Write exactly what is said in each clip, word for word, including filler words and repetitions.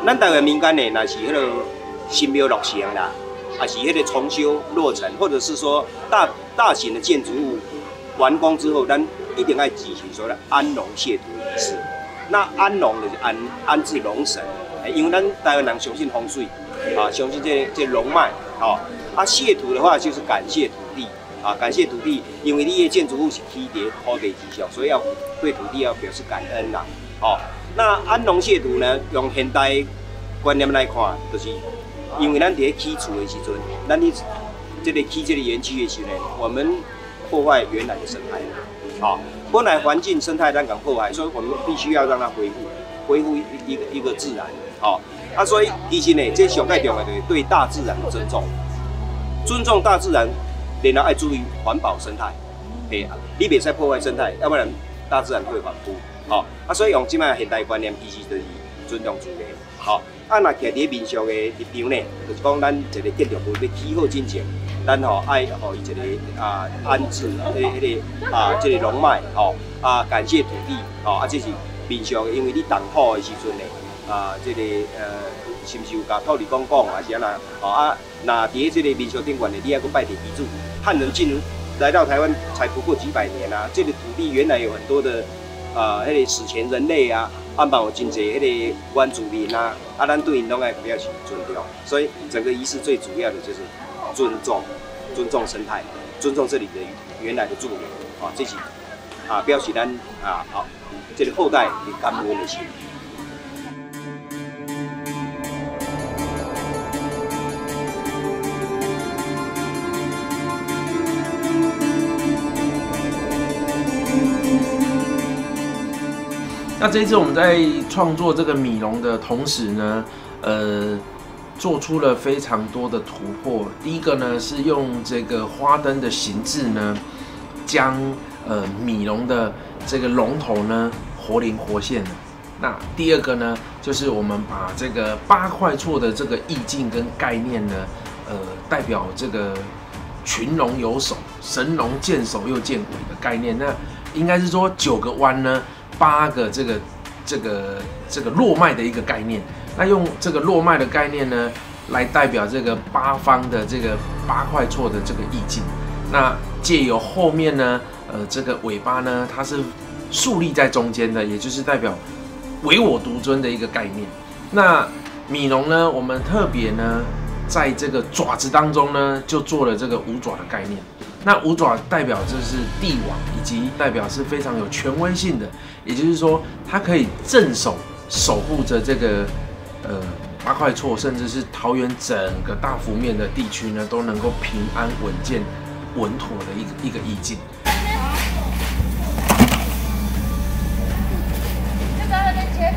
咱台湾民间呢，若是迄个新庙落成啦，还是迄个重修落成，或者是说大大型的建筑物完工之后，咱一定要举行所谓的安龙谢土仪式。那安龙就是安安置龙神，因为咱台湾人相信风水，啊，相信这这龙脉，哦，啊谢土的话就是感谢土地，啊感谢土地，因为你的建筑物是起在土地之上，所以要对土地要表示感恩啦，哦。那安龙谢土呢，用现代观念来看，就是因为咱伫咧起厝的时阵，咱伫这个起这个园区的时阵，我们破坏原来的生态，好、哦，本来环境生态咱讲破坏，所以我们必须要让它恢复，恢复一个一个自然，好、哦，啊，所以其实呢，这上最重要的对大自然的尊重，尊重大自然，然后要注意环保生态，嘿，你袂使破坏生态，要不然大自然会反复。好、哦，啊，所以用即摆现代观念，其实就是尊重自然。好、哦，啊，若徛伫民俗的立场呢，就是讲咱一个建筑物要起好进前，咱吼爱互伊一个啊安置，迄个迄个啊即个龙脉，吼啊感谢土地，吼啊这是民俗的，因为你动土的时阵呢，啊即、这个呃是毋是有甲土地公讲，还是安那？吼啊，若伫即个民俗顶悬的，你还阁拜地基主。汉人进来到台湾才不过几百年啊，这个土地原来有很多的。啊，迄、那个史前人类啊，啊嘛有真侪迄个原住民啊，啊，咱对因拢爱表示尊重，所以整个仪式最主要的就是尊重，尊重生态，尊重这里的原来的住民，啊，这是啊表示咱啊好、啊，这个后代的感恩的心。 那这一次我们在创作这个米龙的同时呢，呃，做出了非常多的突破。第一个呢是用这个花灯的形制呢，将呃米龙的这个龙头呢活灵活现了。那第二个呢，就是我们把这个八块厝的这个意境跟概念呢，呃，代表这个群龙有首、神龙见首又见尾的概念。那应该是说九个弯呢。八个这个这个这个落脉的一个概念，那用这个落脉的概念呢，来代表这个八方的这个八块厝的这个意境。那借由后面呢，呃，这个尾巴呢，它是竖立在中间的，也就是代表唯我独尊的一个概念。那米龙呢，我们特别呢，在这个爪子当中呢，就做了这个五爪的概念。那五爪代表就是帝王，以及代表是非常有权威性的，也就是说，它可以镇守、守护着这个呃八块厝，甚至是桃园整个大幅面的地区呢，都能够平安稳健、稳妥的一个一个意境。 这个那边切。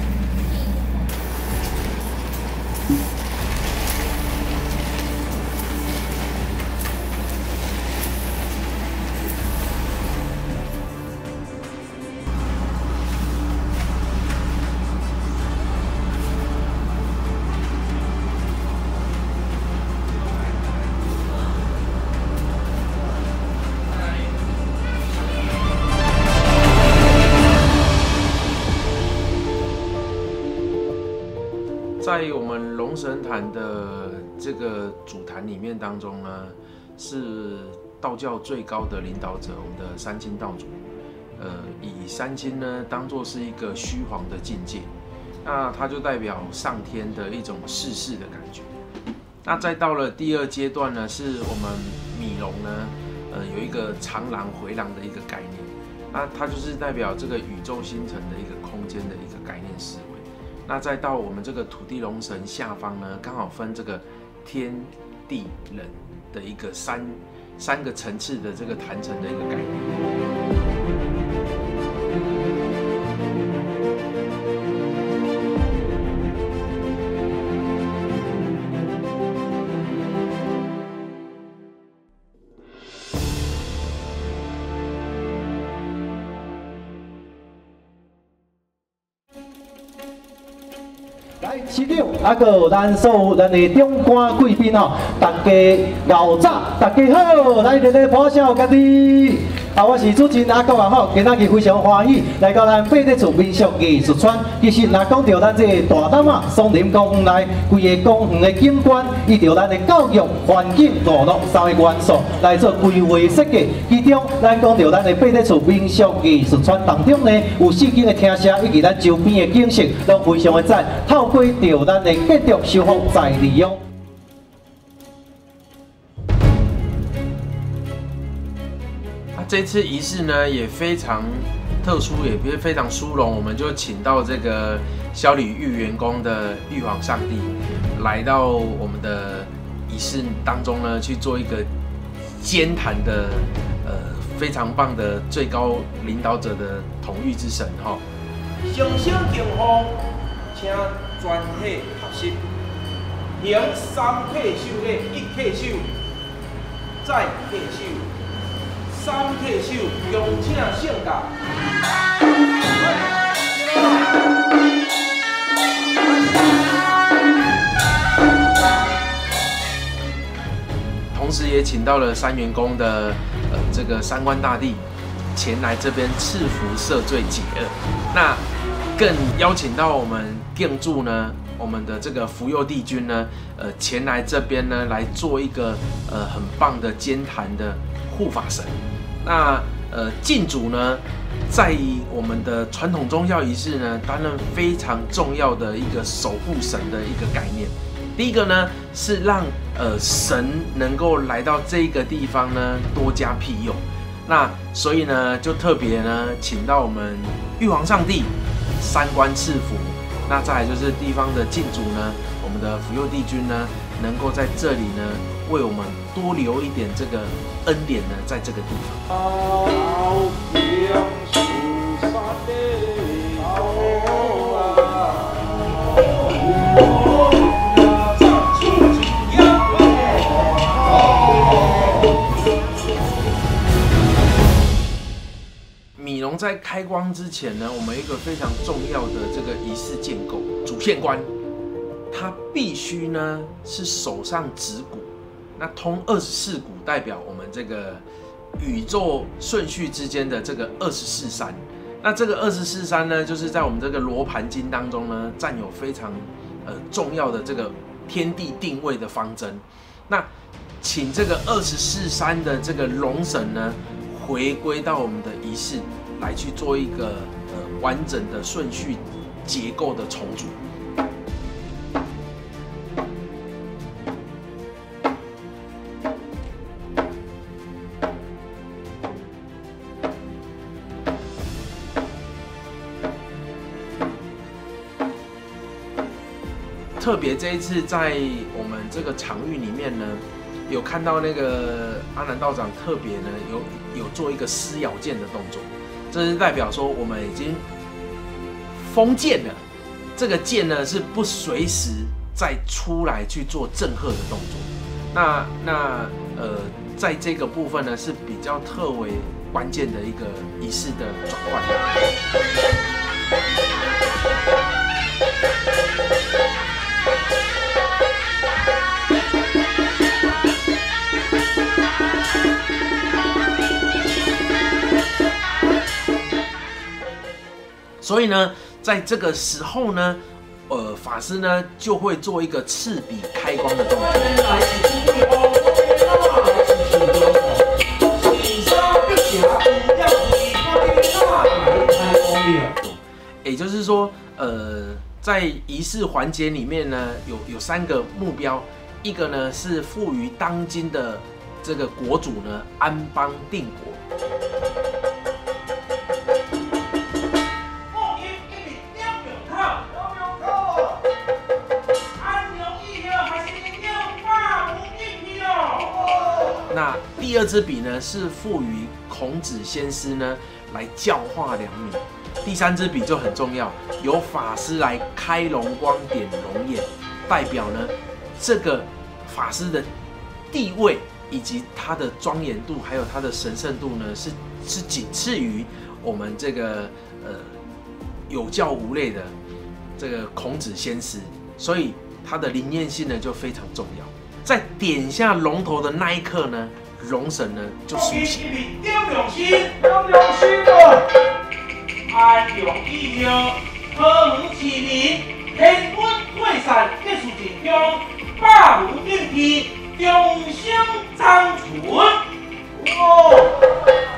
在我们龙神坛的这个主坛里面当中呢，是道教最高的领导者，我们的三清道主，呃，以三清呢当作是一个虚皇的境界，那它就代表上天的一种世事的感觉。那再到了第二阶段呢，是我们米龙呢，呃，有一个长廊回廊的一个概念，那它就是代表这个宇宙星辰的一个空间的一个概念思维。那再到我们这个土地龙神下方呢，刚好分这个天地人的一个三三个层次的这个坛城的一个概念。 来，市长，啊，个咱所有咱的长官贵宾哦，大家熬早，大家好，来热烈拍手，家己。 啊，我是主持人阿国啊吼，今仔日非常欢喜来到咱八德厝民俗艺术村。其实若讲到咱这个大胆啊，松林公园内规个公园的景观，依照咱的教育、环境、娱乐三个元素来做规划设计。其中，咱讲到咱的八德厝民俗艺术村当中呢，有四间的厅舍以及咱周边的景色，都非常的赞。透过着咱的建筑修复再利用。 这次仪式呢也非常特殊，也非常殊荣，我们就请到这个萧里玉元宫的玉皇上帝来到我们的仪式当中呢，去做一个兼谈的呃非常棒的最高领导者的统御之神哈。 上升敬奉，请全体合十，行三叩首礼，一叩首，再叩首。 三叩首，恭请圣驾。 同时也请到了三元宫的呃这个三官大帝前来这边赐福赦罪解厄。那更邀请到我们殿柱呢，我们的这个福佑帝君呢，呃前来这边呢来做一个呃很棒的兼坛的护法神。 那呃禁主呢，在我们的传统宗教仪式呢，担任非常重要的一个守护神的一个概念。第一个呢，是让呃神能够来到这个地方呢，多加庇佑。那所以呢，就特别呢，请到我们玉皇上帝三官赐福。那再来就是地方的禁主呢，我们的福佑帝君呢，能够在这里呢，为我们多留一点这个恩典呢，在这个地方。米龙在开光之前呢，我们有一个非常重要的这个仪式建构，主宪官，他必须呢是手上指骨。 那通二十四股代表我们这个宇宙顺序之间的这个二十四山。那这个二十四山呢，就是在我们这个罗盘经当中呢，占有非常呃重要的这个天地定位的方针。那请这个二十四山的这个龙神呢，回归到我们的仪式来去做一个呃完整的顺序结构的重组。 特别这一次在我们这个场域里面呢，有看到那个阿南道长特别呢有有做一个施咬剑的动作，这是代表说我们已经封剑了。这个剑呢是不随时再出来去做震吓的动作。那那呃，在这个部分呢是比较特为关键的一个仪式的转换。 所以呢，在这个时候呢，呃，法师呢就会做一个赤笔开光的动作。也就是说，呃，在仪式环节里面呢，有有三个目标，一个呢是赋予当今的这个国主呢安邦定国。 那第二支笔呢，是赋予孔子先师呢来教化良民。第三支笔就很重要，由法师来开龙光、点龙眼，代表呢这个法师的地位以及他的庄严度，还有他的神圣度呢，是是仅次于我们这个呃有教无类的这个孔子先师，所以他的灵验性呢就非常重要。在点下龙头的那一刻呢， 龙神呢就苏醒。 点良心，点良心了！安良以后，河门市民天官退散，结束进宫，百无禁忌，终生长存。哦。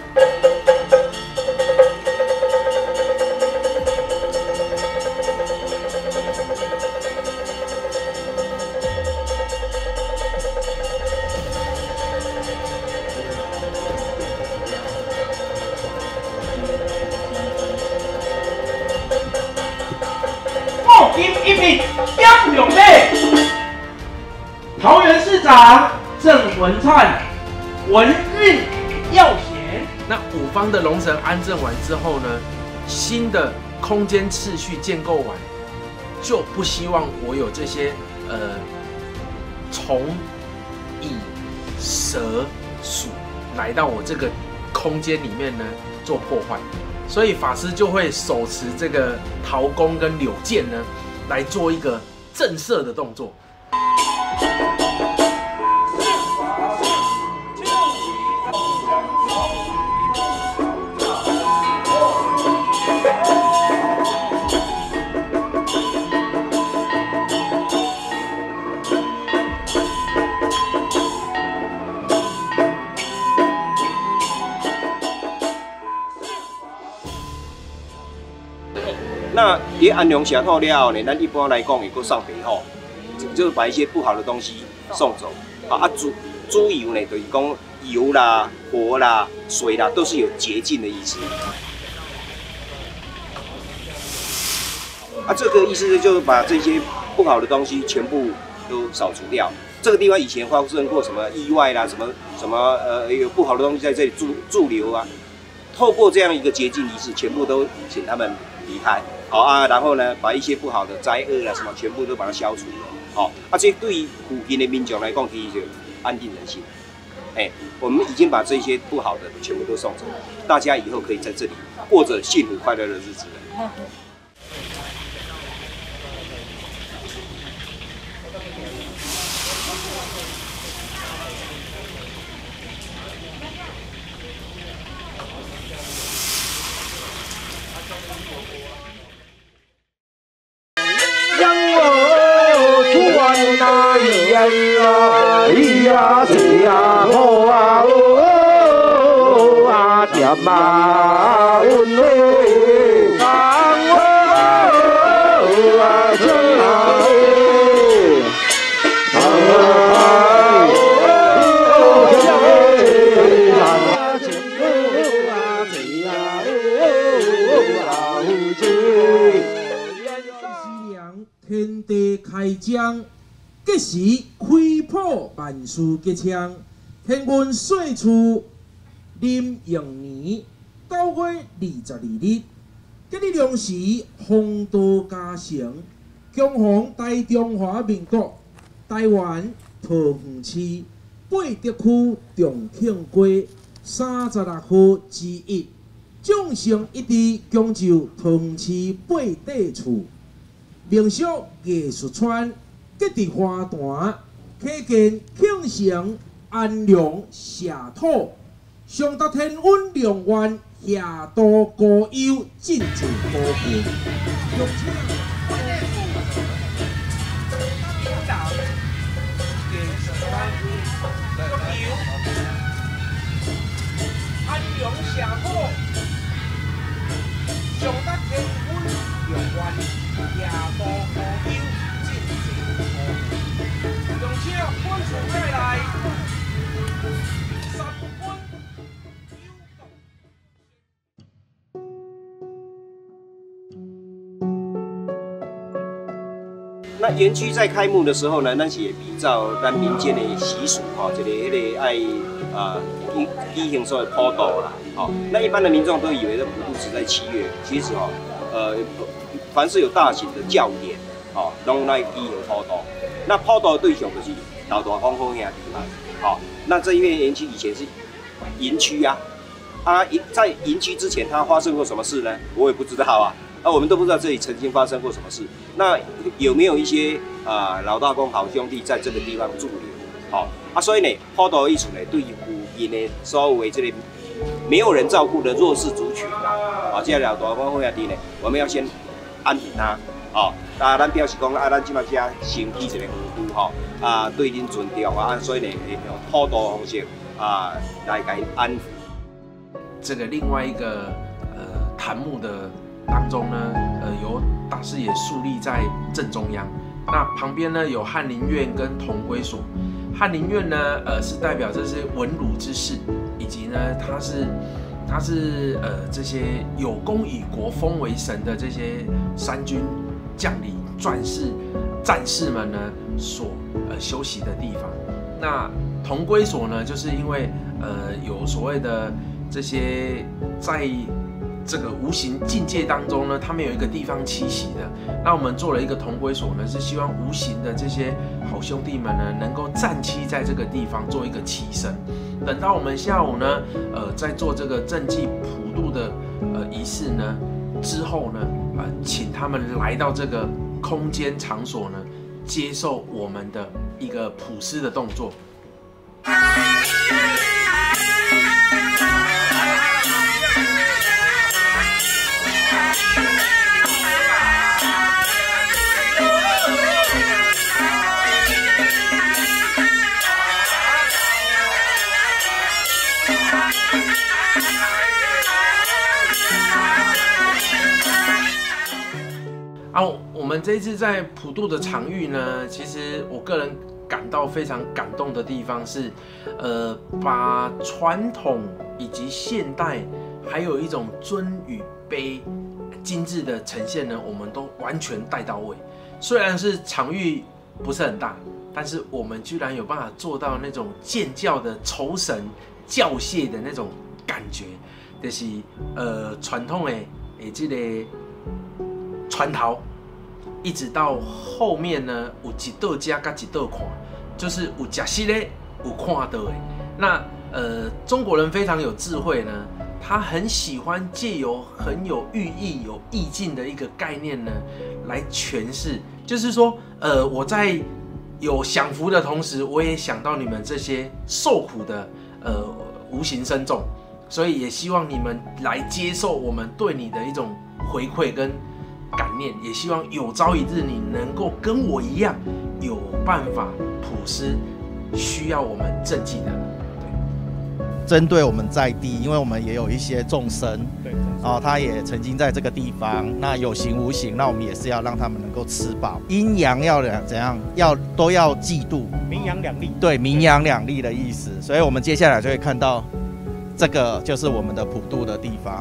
一品杨永烈，桃园市长郑文灿，文运耀贤。 那五方的龙神安正完之后呢，新的空间次序建构完，就不希望我有这些呃虫、蚁、蛇、鼠来到我这个空间里面呢做破坏，所以法师就会手持这个桃弓跟柳剑呢。来做一个震慑的动作。 那伫安良下透了后呢，咱一般来讲也搁上北吼，就是把一些不好的东西送走。啊啊，猪猪油呢，就是讲油啦、火啦、水啦，都是有洁净的意思。啊，这个意思就是把这些不好的东西全部都扫除掉。这个地方以前发生过什么意外啦，什么什么呃有不好的东西在这里驻驻留啊，透过这样一个洁净仪式，全部都请他们离开。好啊，然后呢，把一些不好的灾厄啦什么，全部都把它消除了。好，啊，这对于附近的民众来讲，其实就安定人心。哎，我们已经把这些不好的全部都送走了，大家以后可以在这里过着幸福快乐的日子了。 那咿呀咿呀谁呀好啊哦啊甜啊温嘞啊哦啊甜啊哦啊哦甜啊甜啊谁呀哦啊有情。 西凉天地开张。吉时开普万事吉祥，天运岁初临永年九月二十二日，吉日良时风度嘉诚，恭逢大中华民国台湾桃园市八德区重庆街三十六号之一，众生一致恭就桃园市八德处，民俗艺术村。吉地花坛，启建庆成安良社土，上达天运良愿，下度高优，进驻高分。有请安良社土，上达天运良愿，下度高优。用请本次带来三分。 那园区在开幕的时候呢，咱是比照咱民间的习俗吼，一个迄个爱啊举举行所谓普渡啦，吼。那一般的民众都以为这普渡是在七月，其实吼，呃，凡是有大型的教典，吼，拢来举行普渡。那普渡的对象就是老大公好兄弟嘛，好，那这一片园区以前是营区啊，啊，在营区之前它发生过什么事呢？我也不知道啊，啊，我们都不知道这里曾经发生过什么事。那有没有一些啊、呃、老大公好兄弟在这个地方驻留？ 好、啊，所以呢，普渡艺术呢，对于附近的所有的这个没有人照顾的弱势族群啊，啊，这了大部分兄弟呢，我们要先安抚他，哦，啊，咱表示讲啊，咱即马遮先起一个服务吼，啊，对恁尊重啊，所以呢，会用普渡方式啊来给安抚。 这个另外一个呃坛木的当中呢，呃，由大师爷树立在正中央。那旁边呢有翰林院跟同归所。翰林院呢，呃，是代表这些文儒之士，以及呢，他是他是呃这些有功以国封为神的这些三军将领、传士、战士们呢所呃休息的地方。那同归所呢，就是因为呃有所谓的这些在这个无形境界当中呢，他们有一个地方栖息的。那我们做了一个同归所呢，是希望无形的这些好兄弟们呢，能够暂栖在这个地方做一个栖身。等到我们下午呢，呃，在做这个正祭普渡的呃仪式呢之后呢，呃，请他们来到这个空间场所呢，接受我们的一个普施的动作。啊，我们这一次在普渡的场域呢，其实我个人感到非常感动的地方是，呃，把传统以及现代，还有一种尊与卑精致的呈现呢，我们都完全带到位。虽然是场域不是很大，但是我们居然有办法做到那种建教的酬神教谢的那种感觉，就是呃传统的诶这个传陶，一直到后面呢，有一道家跟一道看，就是有吃实的，有看到的。那呃，中国人非常有智慧呢，他很喜欢借由很有寓意、有意境的一个概念呢，来诠释。就是说，呃，我在有享福的同时，我也想到你们这些受苦的呃无形生众，所以也希望你们来接受我们对你的一种回馈跟感念，也希望有朝一日你能够跟我一样，有办法普施需要我们赈济的人。 针对我们在地，因为我们也有一些众生，对，哦，他也曾经在这个地方，那有形无形，那我们也是要让他们能够吃饱，阴阳要怎样，要都要嫉妒， 名扬两利， 对，名扬两利的意思。所以我们接下来就会看到，这个就是我们的普渡的地方。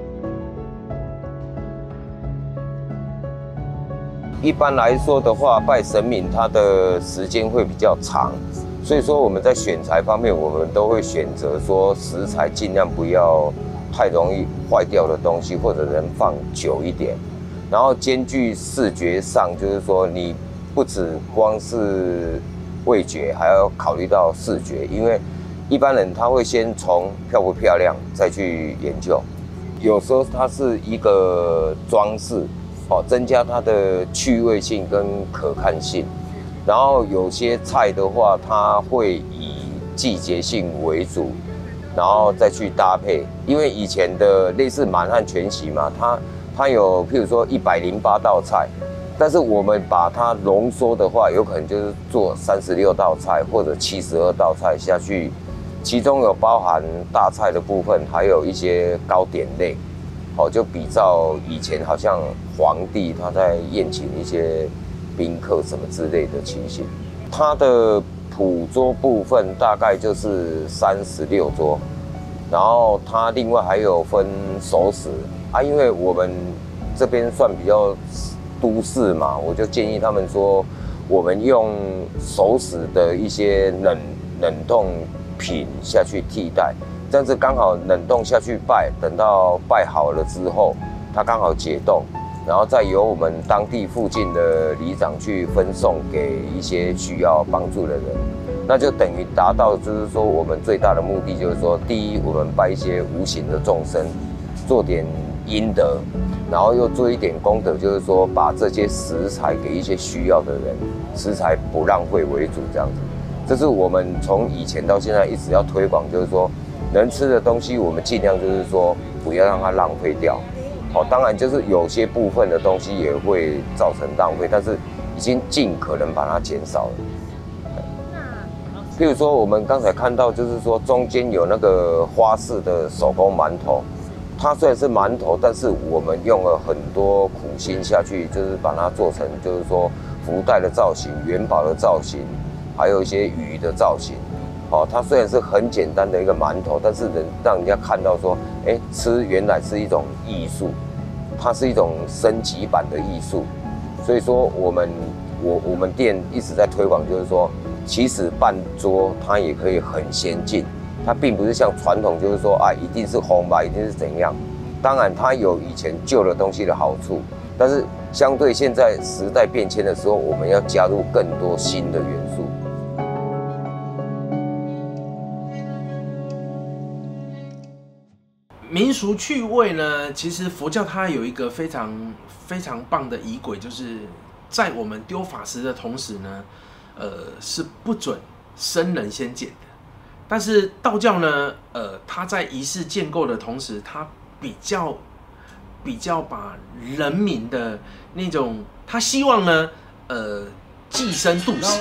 一般来说的话，拜神明它的时间会比较长，所以说我们在选材方面，我们都会选择说食材尽量不要太容易坏掉的东西，或者能放久一点。然后兼具视觉上，就是说你不只光是味觉，还要考虑到视觉，因为一般人他会先从漂不漂亮再去研究，有时候它是一个装饰。哦，增加它的趣味性跟可看性。然后有些菜的话，它会以季节性为主，然后再去搭配。因为以前的类似满汉全席嘛，它它有譬如说一百零八道菜，但是我们把它浓缩的话，有可能就是做三十六道菜或者七十二道菜下去，其中有包含大菜的部分，还有一些糕点类。好，就比照以前好像皇帝他在宴请一些宾客什么之类的情形，它的普桌部分大概就是三十六桌，然后它另外还有分熟食啊，因为我们这边算比较都市嘛，我就建议他们说，我们用熟食的一些冷冷冻品下去替代。这样子刚好冷冻下去拜，等到拜好了之后，它刚好解冻，然后再由我们当地附近的里长去分送给一些需要帮助的人，那就等于达到就是说我们最大的目的就是说，第一，我们拜一些无形的众生，做点阴德，然后又做一点功德，就是说把这些食材给一些需要的人，食材不浪费为主这样子。 这是我们从以前到现在一直要推广，就是说能吃的东西，我们尽量就是说不要让它浪费掉。好，当然就是有些部分的东西也会造成浪费，但是已经尽可能把它减少了。譬如说，我们刚才看到，就是说中间有那个花式的手工馒头，它虽然是馒头，但是我们用了很多苦心下去，就是把它做成，就是说福袋的造型、元宝的造型，还有一些鱼的造型。哦，它虽然是很简单的一个馒头，但是能让人家看到说，哎，吃原来是一种艺术，它是一种升级版的艺术。所以说，我们我我们店一直在推广，就是说。其实办桌它也可以很先进，它并不是像传统，就是说啊，一定是红吧，一定是怎样。当然，它有以前旧的东西的好处，但是相对现在时代变迁的时候，我们要加入更多新的元素。 民俗趣味呢，其实佛教它有一个非常非常棒的仪轨，就是在我们丢法师的同时呢。呃，是不准生人先捡的，但是道教呢，呃，它在仪式建构的同时，它比较比较把人民的那种，他希望呢，呃，寄生度死。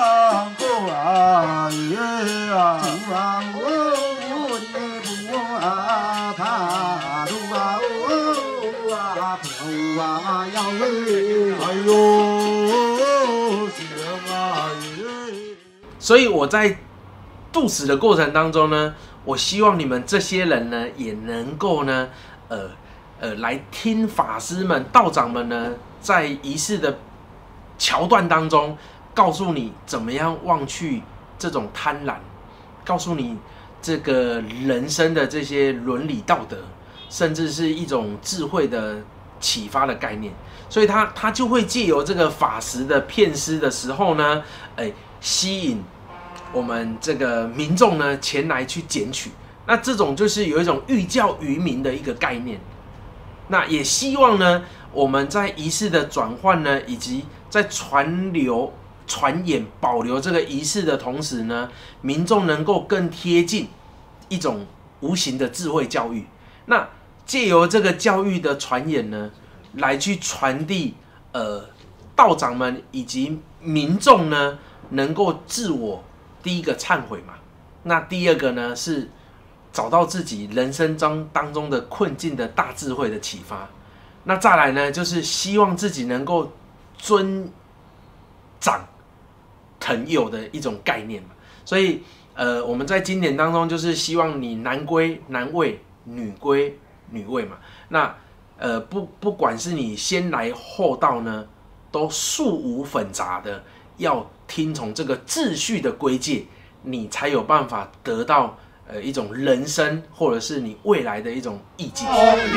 所以我在渡死的过程当中呢，我希望你们这些人呢，也能够呢，呃呃，来听法师们、道长们呢，在仪式的桥段当中，告诉你怎么样忘去这种贪婪，告诉你这个人生的这些伦理道德，甚至是一种智慧的启发的概念。所以他他就会借由这个法师的片施的时候呢，哎，吸引我们这个民众呢前来去捡取。那这种就是有一种寓教于民的一个概念。那也希望呢，我们在仪式的转换呢，以及在传流、传演、保留这个仪式的同时呢，民众能够更贴近一种无形的智慧教育。那借由这个教育的传演呢，来去传递呃道长们以及民众呢，能够自我第一个忏悔嘛。那第二个呢是找到自己人生中当中的困境的大智慧的启发。那再来呢，就是希望自己能够尊长疼幼的一种概念嘛。所以呃，我们在经典当中就是希望你男归男位，女归女位嘛。那呃不不管是你先来后到呢，都素无粉杂的，要听从这个秩序的规戒，你才有办法得到呃一种人生或者是你未来的一种意境。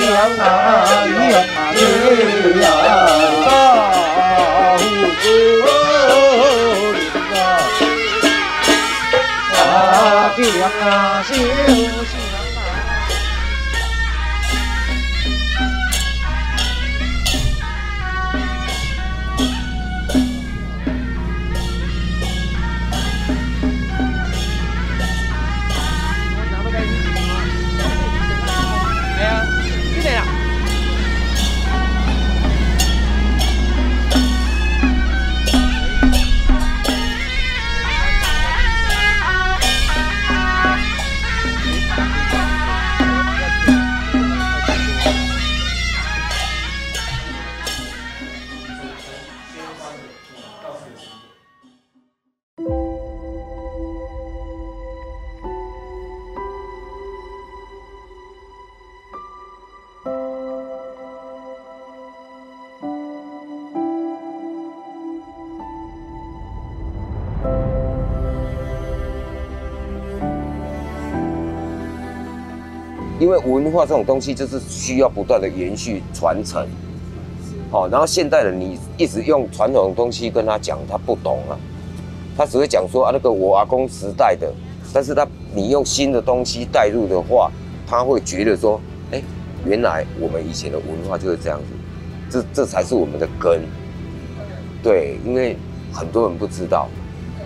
因为文化这种东西就是需要不断的延续传承，好，然后现代人你一直用传统的东西跟他讲，他不懂啊，他只会讲说啊那个我阿公时代的，但是他你用新的东西带入的话，他会觉得说，哎，原来我们以前的文化就是这样子，这这才是我们的根，对，因为很多人不知道，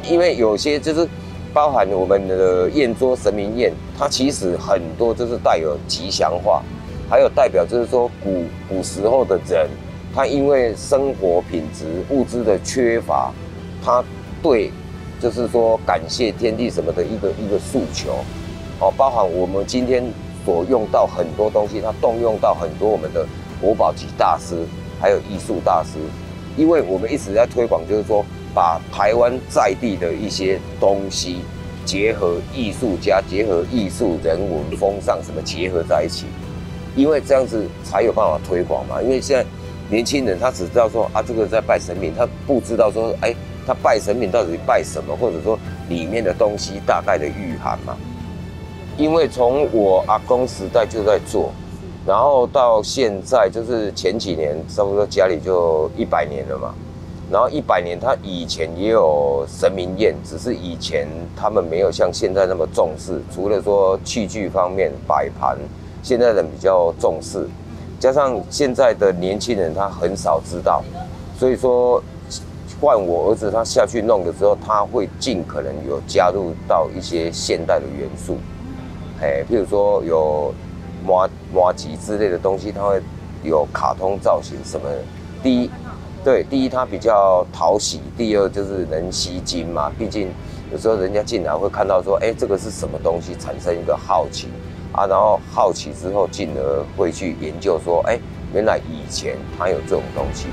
因为有些就是包含我们的宴桌神明宴，它其实很多就是带有吉祥话，还有代表就是说古古时候的人，他因为生活品质物资的缺乏，他对就是说感谢天地什么的一个一个诉求，哦，包含我们今天所用到很多东西，它动用到很多我们的国宝级大师，还有艺术大师，因为我们一直在推广，就是说把台湾在地的一些东西结合艺术家、结合艺术人文风尚什么结合在一起，因为这样子才有办法推广嘛。因为现在年轻人他只知道说啊，这个在拜神明，他不知道说哎。他拜神明到底拜什么，或者说里面的东西大概的御涵嘛？因为从我阿公时代就在做，然后到现在就是前几年，差不多家里就一百年了嘛。然后一百年，他以前也有神明宴，只是以前他们没有像现在那么重视，除了说器具方面摆盘，现在人比较重视，加上现在的年轻人他很少知道，所以说。换我儿子他下去弄的时候，他会尽可能有加入到一些现代的元素，哎，譬如说有麻麻吉之类的东西，他会有卡通造型什么的。第一，对，第一它比较讨喜；第二就是能吸睛嘛，毕竟有时候人家进来会看到说，哎，这个是什么东西，产生一个好奇啊，然后好奇之后，进而会去研究说，哎，原来以前它有这种东西。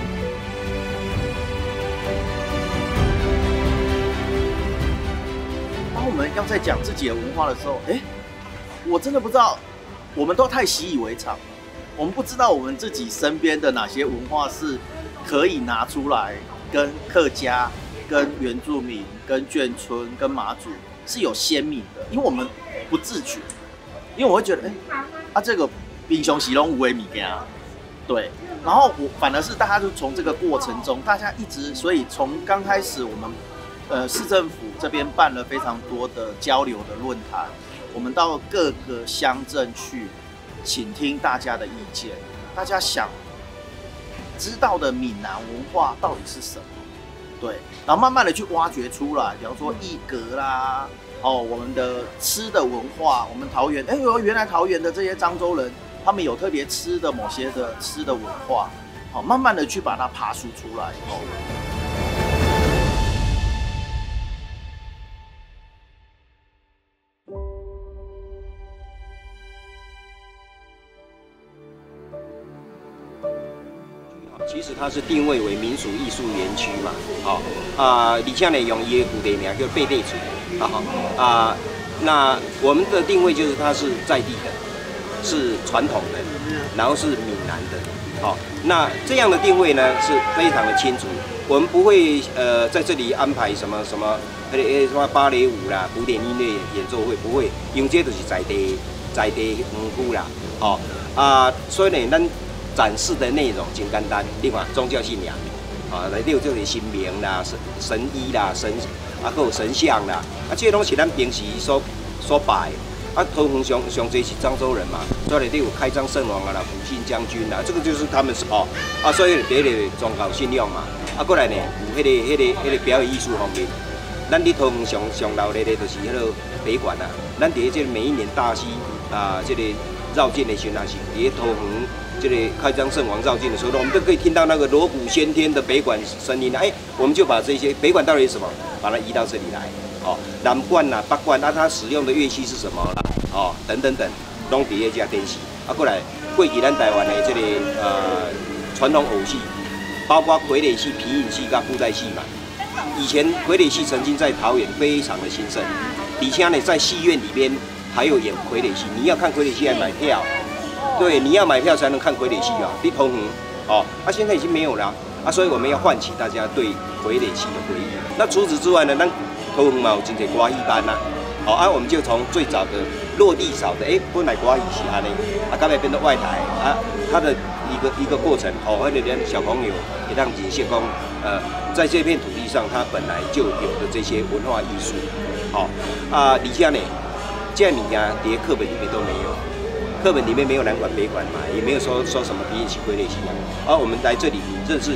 我们要在讲自己的文化的时候，哎，我真的不知道，我们都太习以为常了。我们不知道我们自己身边的哪些文化是可以拿出来跟客家、跟原住民、跟眷村、跟马祖是有鲜明的，因为我们不自觉。因为我会觉得，哎，啊这个英雄喜龙无为米啊，对。然后我反而是大家就从这个过程中，大家一直，所以从刚开始我们。呃，市政府这边办了非常多的交流的论坛，我们到各个乡镇去倾听大家的意见，大家想知道的闽南文化到底是什么？对，然后慢慢的去挖掘出来，比方说艺格啦，哦，我们的吃的文化，我们桃园，哎呦，原来桃园的这些漳州人，他们有特别吃的某些的吃的文化，好，慢慢的去把它爬梳出来以后。 其实它是定位为民俗艺术园区嘛，好、哦、啊，而且呢用伊的古地名叫贝地厝，啊啊，那我们的定位就是它是在地的，是传统的，然后是闽南的，好、哦，那这样的定位呢是非常的清楚，我们不会呃在这里安排什么什么呃什么芭蕾舞啦、古典音乐演奏会，不会，因为这都是在地在地园区啦，好、哦、啊，所以呢咱。展示的内容真简单，另外宗教信仰，啊，来有这个神明啦、神神医啦、神啊，还有神像啦，啊，这些拢是咱平时所所拜的。啊，桃园上上侪是漳州人嘛，所以里底有开漳圣王啊啦、普信将军啦，这个就是他们是哦，啊，所以第一个宗教信仰嘛，啊，过来呢有迄、那个迄、那个迄、那个表演艺术方面，咱伫桃园上上闹热的就是迄个北馆啊，咱伫这每一年大溪啊，这个绕境的时候，是伫桃园。这个开漳圣王绕境的时候，我们都可以听到那个锣鼓喧天的北管声音。哎，我们就把这些北管到底是什么，把它移到这里来。哦，南管啦、北管，那它使用的乐器是什么啦？哦，等等等，拢伫咧这电视。啊，过来，过去咱台湾的这个呃传统偶戏，包括傀儡戏、皮影戏跟布袋戏嘛。以前傀儡戏曾经在桃园非常的兴盛，而且呢，在戏院里边还有演傀儡戏。你要看傀儡戏，要买票。对，你要买票才能看傀儡戏啊！你桃园哦，啊，现在已经没有了啊，所以我们要唤起大家对傀儡戏的回忆。那除此之外呢，咱桃园嘛有真侪歌艺班呐，好啊，我们就从最早的落地扫的，哎，本来歌艺是安尼，啊，到尾变到外台啊，它的一个一个过程，哦，或者连小朋友也让解释讲，呃，在这片土地上，它本来就有的这些文化艺术，好、哦、啊，而且呢，这样物件连课本里面都没有。课本里面没有南管北管嘛，也没有说说什么皮影戏、傀儡戏啊。而我们来这里，你认识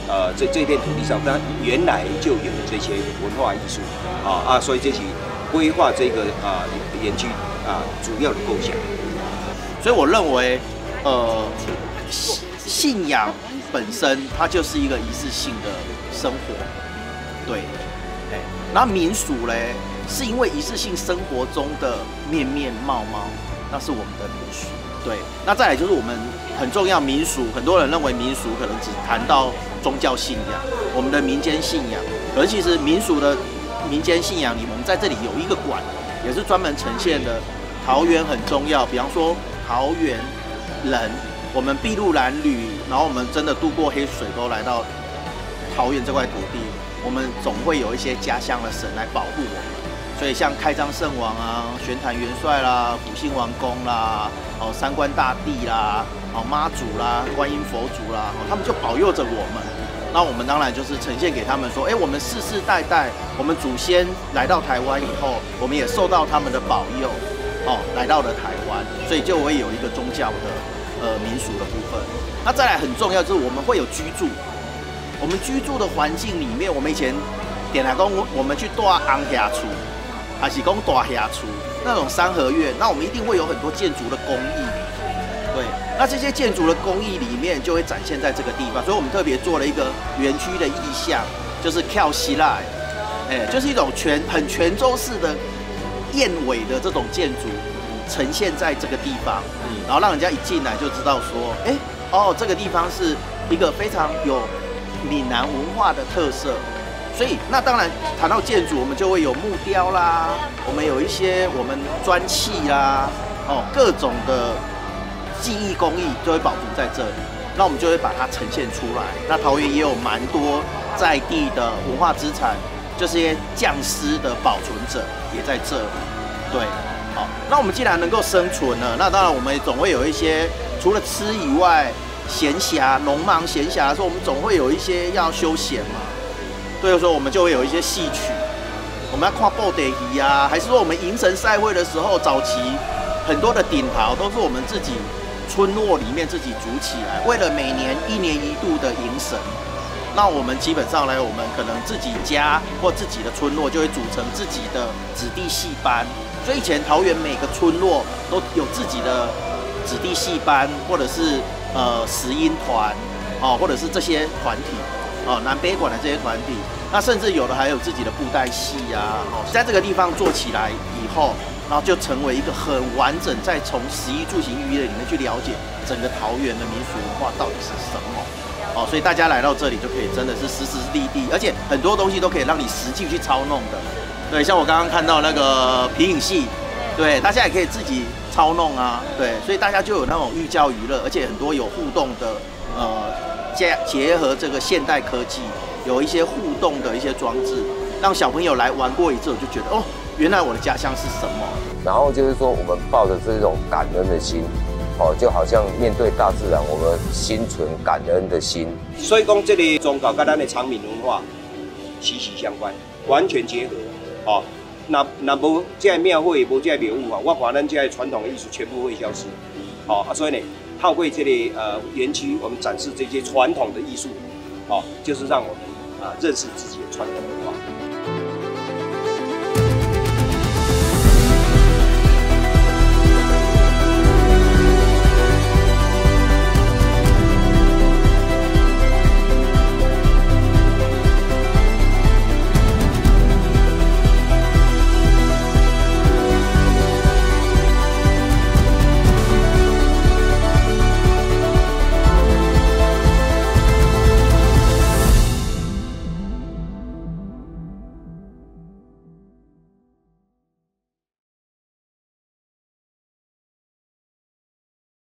呃这这片土地上，它原来就有这些文化艺术啊啊，所以这是规划这个啊园区啊主要的构想。 所以我认为，呃，信仰本身它就是一个仪式性的生活，对，哎，然后民俗嘞，是因为仪式性生活中的面面貌貌，那是我们的民俗，对。那再来就是我们很重要民俗，很多人认为民俗可能只谈到宗教信仰，我们的民间信仰，可是其实民俗的民间信仰里，我们在这里有一个馆，也是专门呈现的桃园很重要，比方说桃园人。我们筚路蓝缕，然后我们真的渡过黑水沟来到桃园这块土地，我们总会有一些家乡的神来保护我们。所以像开漳圣王啊、玄坛元帅啦、福兴王公啦、哦三官大帝啦、哦妈祖啦、观音佛祖啦，哦他们就保佑着我们。那我们当然就是呈现给他们说，哎，我们世世代代，我们祖先来到台湾以后，我们也受到他们的保佑，哦，来到了台湾，所以就会有一个宗教的。呃，民俗的部分，那再来很重要就是我们会有居住，我们居住的环境里面，我们以前点来讲，我们去大红霞厝，还是讲大霞厝那种三合院，那我们一定会有很多建筑的工艺，对，那这些建筑的工艺里面就会展现在这个地方，所以我们特别做了一个园区的意象，就是跳希腊，哎，就是一种全很泉州式的燕尾的这种建筑。呈现在这个地方，然后让人家一进来就知道说，哎，哦，这个地方是一个非常有闽南文化的特色。所以，那当然谈到建筑，我们就会有木雕啦，我们有一些我们砖砌啦，哦，各种的技艺工艺就会保存在这里。那我们就会把它呈现出来。那桃园也有蛮多在地的文化资产，就是这些匠师的保存者也在这里，对。好，那我们既然能够生存了，那当然我们总会有一些除了吃以外，闲暇、农忙闲暇的时候，我们总会有一些要休闲嘛。所以说，我们就会有一些戏曲，我们要看布袋戏啊，还是说我们迎神赛会的时候，早期很多的顶桃都是我们自己村落里面自己组起来，为了每年一年一度的迎神。那我们基本上来，我们可能自己家或自己的村落就会组成自己的子弟戏班。所以以前桃园每个村落都有自己的子弟戏班，或者是呃石音团，哦，或者是这些团体，哦，南北馆的这些团体，那甚至有的还有自己的布袋戏啊，哦，在这个地方做起来以后，然后就成为一个很完整，再从食衣住行娱乐里面去了解整个桃园的民俗文化到底是什么。哦，所以大家来到这里就可以真的是实实地地，而且很多东西都可以让你实际去操弄的。对，像我刚刚看到那个皮影戏，对，大家也可以自己操弄啊。对，所以大家就有那种寓教于乐，而且很多有互动的，呃，结结合这个现代科技，有一些互动的一些装置，让小朋友来玩过一次，我就觉得哦，原来我的家乡是什么。 然后就是说，我们抱着这种感恩的心。哦，就好像面对大自然，我们心存感恩的心。 所以讲，这个宗教跟咱的长闽文化息息相关，完全结合。哦，那那无这个庙会，无这个庙宇啊，我看咱这个传统的艺术全部会消失。哦啊，所以呢，透过这个呃园区，我们展示这些传统的艺术，哦，就是让我们啊认识自己的传统。